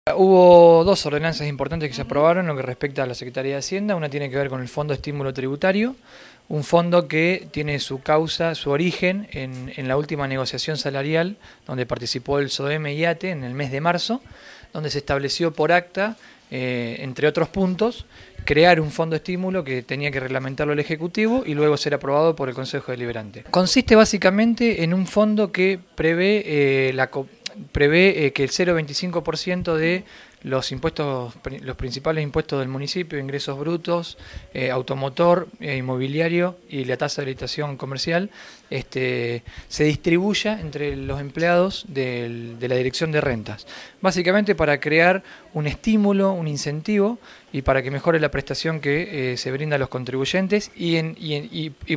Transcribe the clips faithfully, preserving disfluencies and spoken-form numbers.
Hubo dos ordenanzas importantes que se aprobaron en lo que respecta a la Secretaría de Hacienda. Una tiene que ver con el Fondo de Estímulo Tributario, un fondo que tiene su causa, su origen en, en la última negociación salarial, donde participó el SOEME y ATE en el mes de marzo, donde se estableció por acta, eh, entre otros puntos, crear un fondo de estímulo que tenía que reglamentarlo el Ejecutivo y luego ser aprobado por el Consejo Deliberante. Consiste básicamente en un fondo que prevé eh, la prevé eh, que el cero coma veinticinco por ciento de los impuestos, los principales impuestos del municipio, ingresos brutos, eh, automotor, eh, inmobiliario y la tasa de habilitación comercial, este, se distribuya entre los empleados del, de la Dirección de Rentas. Básicamente para crear un estímulo, un incentivo y para que mejore la prestación que eh, se brinda a los contribuyentes y, en, y, en, y, y,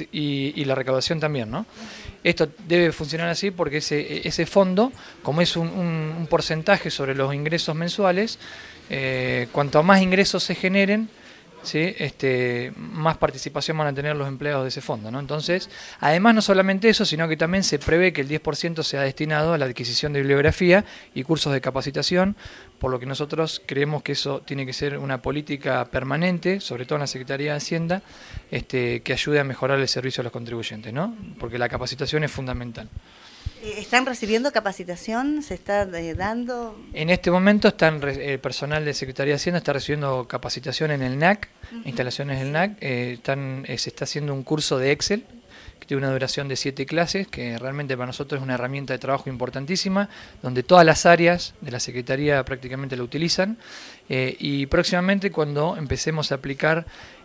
y, y la recaudación también, ¿no? Esto debe funcionar así porque ese, ese fondo, como es un, un, un porcentaje sobre los ingresos mensuales, eh, cuanto más ingresos se generen, ¿sí? este, más participación van a tener los empleados de ese fondo, ¿no? Entonces, además no solamente eso, sino que también se prevé que el diez por ciento sea destinado a la adquisición de bibliografía y cursos de capacitación, por lo que nosotros creemos que eso tiene que ser una política permanente, sobre todo en la Secretaría de Hacienda, este, que ayude a mejorar el servicio a los contribuyentes, ¿no? Porque la capacitación es fundamental. ¿Están recibiendo capacitación? ¿Se está eh, dando? En este momento están, el personal de Secretaría de Hacienda está recibiendo capacitación en el N A C, uh-huh. instalaciones del N A C, eh, están, eh, se está haciendo un curso de Excel, que tiene una duración de siete clases, que realmente para nosotros es una herramienta de trabajo importantísima, donde todas las áreas de la Secretaría prácticamente la utilizan, eh, y próximamente cuando empecemos a aplicar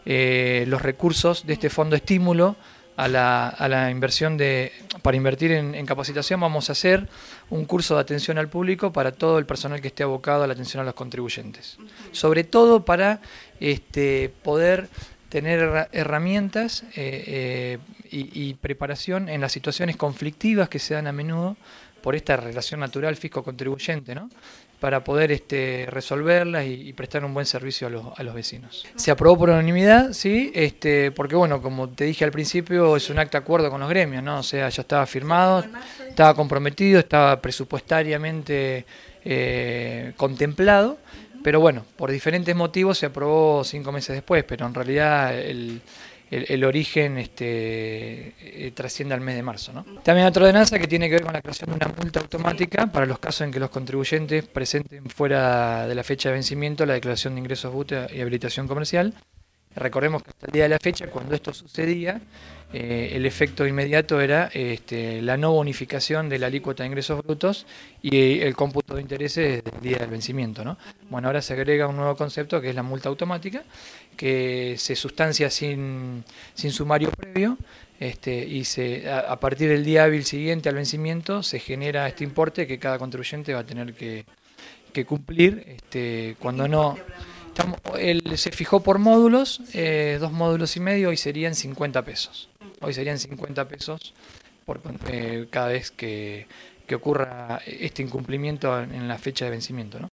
eh, los recursos de este fondo de estímulo, A la, a la inversión de, para invertir en, en capacitación, vamos a hacer un curso de atención al público para todo el personal que esté abocado a la atención a los contribuyentes. Sobre todo para este, poder tener herramientas eh, eh, y, y preparación en las situaciones conflictivas que se dan a menudo por esta relación natural fisco-contribuyente, ¿no? Para poder este, resolverlas y, y prestar un buen servicio a los, a los vecinos. Se aprobó por unanimidad, sí, este, porque bueno, como te dije al principio, es un acta de acuerdo con los gremios, ¿no? O sea, ya estaba firmado, estaba comprometido, estaba presupuestariamente eh, contemplado, pero bueno, por diferentes motivos se aprobó cinco meses después, pero en realidad el... El, el origen este, eh, trasciende al mes de marzo, ¿no? También otra ordenanza que tiene que ver con la creación de una multa automática para los casos en que los contribuyentes presenten fuera de la fecha de vencimiento la declaración de ingresos brutos y habilitación comercial. Recordemos que hasta el día de la fecha, cuando esto sucedía, eh, el efecto inmediato era este, la no bonificación de la alícuota de ingresos brutos y el cómputo de intereses del día del vencimiento, ¿no? Bueno, ahora se agrega un nuevo concepto que es la multa automática, que se sustancia sin, sin sumario previo, este, y se, a, a partir del día hábil siguiente al vencimiento se genera este importe que cada contribuyente va a tener que, que cumplir este, cuando no... Estamos, el, se fijó por módulos, eh, dos módulos y medio, hoy serían cincuenta pesos. Hoy serían cincuenta pesos por eh, cada vez que, que ocurra este incumplimiento en la fecha de vencimiento, ¿no?